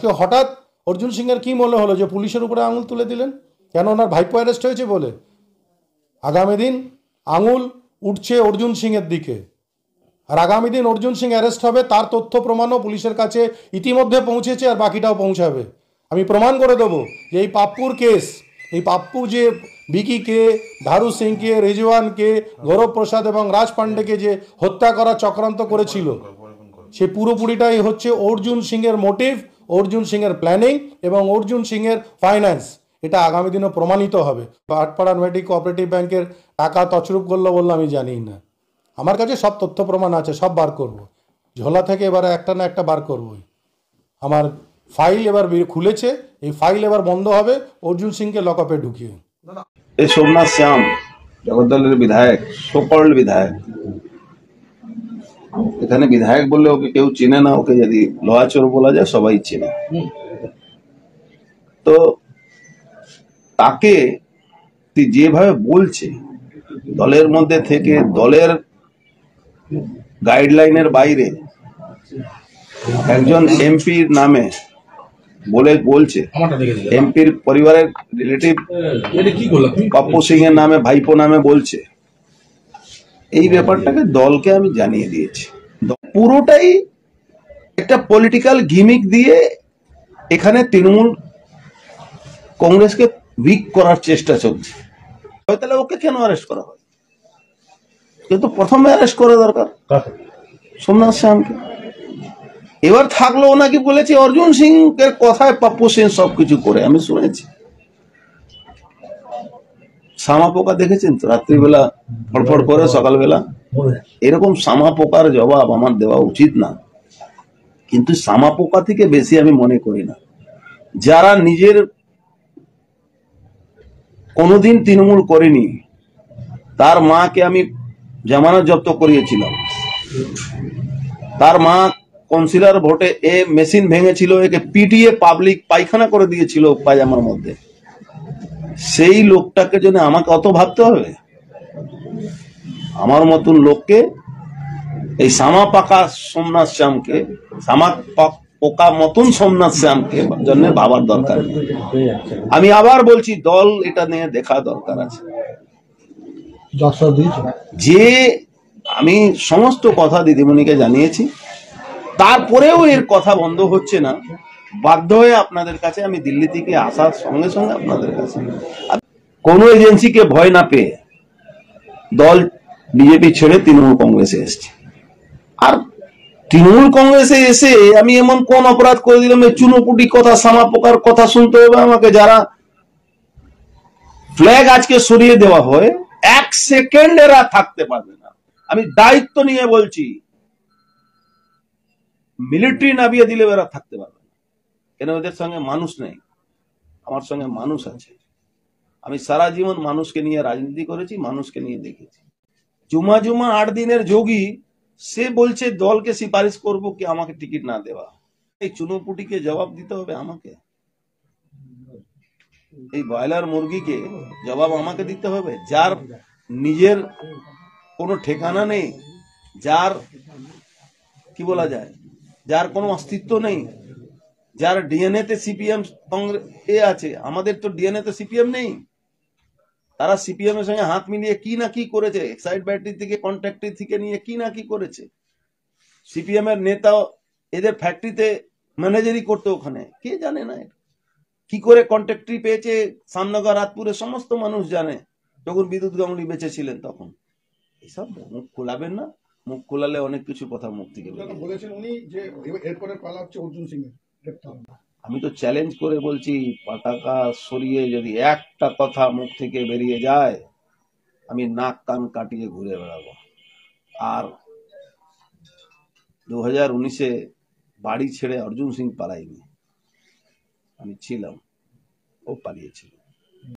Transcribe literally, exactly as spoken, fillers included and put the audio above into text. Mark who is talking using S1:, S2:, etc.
S1: আজকে হঠাৎ অর্জুন সিংয়ের কি মনে হলো যে পুলিশের উপরে আঙুল তুলে দিলেন? কেন? ওনার ভাইপো অ্যারেস্ট হয়েছে বলে? আগামী দিন আঙুল উঠছে অর্জুন সিংয়ের দিকে, আর আগামী দিন অর্জুন সিং অ্যারেস্ট হবে, তার তথ্য প্রমাণও পুলিশের কাছে ইতিমধ্যে পৌঁছেছে আর বাকিটাও পৌঁছাবে। আমি প্রমাণ করে দেবো যে এই পাপ্পুর কেস, এই পাপ্পু যে বিকি কে, ধারু সিংকে, রেজওয়ানকে, গৌরব প্রসাদ এবং রাজ পান্ডেকে যে হত্যা করার চক্রান্ত করেছিল, সে পুরোপুরিটাই হচ্ছে অর্জুন সিংয়ের মোটিভ, অর্জুন সিংয়ের প্ল্যানিং এবং অর্জুন সিংয়ের ফাইন্যান্স। এটা আগামী দিনও প্রমাণিত হবে। আটপাড়া নয়াটি কোঅপারেটিভ ব্যাংকের টাকা তছরূপ করলো বললো আমি জানি না, আমার কাছে সব তথ্য প্রমাণ আছে, সব বার করব। ঝোলা থেকে এবার একটা না একটা বার করবই। আমার ফাইল এবার খুলেছে, এই ফাইল এবার বন্ধ হবে অর্জুন সিংকে লকআপে ঢুকিয়ে।
S2: এই সোমনাথ শ্যাম জগদ্দলের বিধায়ক, সোকল্ড বিধায়ক, এখানে বিধায়ক বললে ওকে কেউ চিনে না, ওকে যদি লোহাচোর বলা যায় সবাই চিনে। তো তাকে যেভাবে বলছে দলের মধ্যে থেকে, দলের গাইডলাইনের বাইরে একজন এমপির নামে বলে বলছে, এমপির পরিবারের রিলেটিভ পাপ্পু সিং এর নামে, ভাইপো নামে বলছে, এই ব্যাপারটাকে দলকে আমি জানিয়ে দিয়েছি। পুরোটাই একটা পলিটিক্যাল গিমিক দিয়ে এখানে তৃণমূল কংগ্রেসকে উইক করার চেষ্টা চলছে। তাহলে ওকে কেন অ্যারেস্ট করা হয়? কিন্তু প্রথমে অ্যারেস্ট করা দরকার সোমনাথ শ্যামকে। এবার থাকলো ওনাকে বলেছে অর্জুন সিং এর কথায় পাপ্পু সিং সবকিছু করে, আমি শুনেছি। সামা পোকা দেখেছেন তো, রাত্রিবেলা ফড়ফড় করে, সকালবেলা এরকম সামা পোকার জবাব আমার দেওয়া উচিত না, কিন্তু সামা পোকা থেকে বেশি আমি মনে করি না যারা নিজের কোনোদিন তৃণমূল করেনি। তার মাকে আমি জামানত জব্দ করিয়েছিলাম, তার মা কাউন্সিলর ভোটে এ মেশিন ভেঙেছিল, একে পিটিয়ে পাবলিক পায়খানা করে দিয়েছিল পায়জামার মধ্যে। সেই লোকটাকে জন্য আমাকে অত ভাবতে হবে? আমার মতন লোককে, এই সামা পাকা সোমনাথ শ্যামকে, সামা পোকা মতন সোমনাথ শ্যামকে জন্য ভাবার দরকার নেই। আমি আবার বলছি, দল এটা নিয়ে দেখা দরকার আছে। যে আমি সমস্ত কথা দিদিমণিকে জানিয়েছি, তারপরেও এর কথা বন্ধ হচ্ছে না। বাধ্য হয়ে আপনাদের কাছে আমি দিল্লি থেকে আসার সঙ্গে সঙ্গে আপনাদের কাছে, কোন এজেন্সিকে ভয় না পেয়ে দল বিজেপি ছেড়ে তৃণমূল কংগ্রেসে এসছে। আর তৃণমূল কংগ্রেসে এসে আমি এমন কোন অপরাধ করে দিলাম এই চুনোপুটি কথা, সামা পোকার কথা শুনতে হবে আমাকে? যারা ফ্ল্যাগ আজকে সরিয়ে দেওয়া হয়, এক সেকেন্ড এরা থাকতে পারবে না। আমি দায়িত্ব নিয়ে বলছি, মিলিটারি নামিয়ে দিলে এরা থাকতে পারবে না। কেন? ওদের সঙ্গে মানুষ নেই, আমার সঙ্গে মানুষ আছে। আমি সারা জীবন মানুষকে নিয়ে রাজনীতি করেছি, মানুষকে নিয়ে দেখেছি। জুমা জুমা আট দিনের যোগী, সে বলছে দলকে সিফারিশ করব কি আমাকে টিকিট না দেওয়া। এই চুনোপুটিকে জবাব দিতে হবে আমাকে, এই ব্রয়লার মুরগিকে জবাব আমাকে দিতে হবে, যার নিজের কোনো ঠিকানা নেই, যার কি বলা যায়, যার কোনো অস্তিত্ব নেই, যার ডিএনএ তে সিপিএম কংগ্রেস এ আছে। আমাদের তো ডিএনএ তে সিপিএম নেই। তারা সিপিএম এর সঙ্গে হাত মিলিয়ে কি না কি করেছে, এক্সাইড ব্যাটারি থেকে, কন্ট্রাক্টরি থেকে নিয়ে কি না কি করেছে। সিপিএম এর নেতা এদের ফ্যাক্টরিতে ম্যানেজারি করতো, ওখানে কে জানে না কি করে কন্ট্রাক্টরি পেয়েছে। সামনগর রাতপুরের সমস্ত মানুষ জানে, যখন বিদ্যুৎ গাঙ্গুলি বেঁচে ছিলেন তখন। এসব মুখ খোলাবেন না, মুখ খোলালে অনেক কিছু কথা মুখ থেকে বলেছেন উনি যে এরপরে পালা হচ্ছে অর্জুন সিং এর। আমি তো চ্যালেঞ্জ করে বলছি, পতাকা সরিয়ে যদি একটা কথা মুখ থেকে বেরিয়ে যায়, আমি নাক কান কাটিয়ে ঘুরে বেড়াবো। আর দু হাজার উনিশে বাড়ি ছেড়ে অর্জুন সিং পালায়নি, আমি ছিলাম, ও পালিয়েছিল।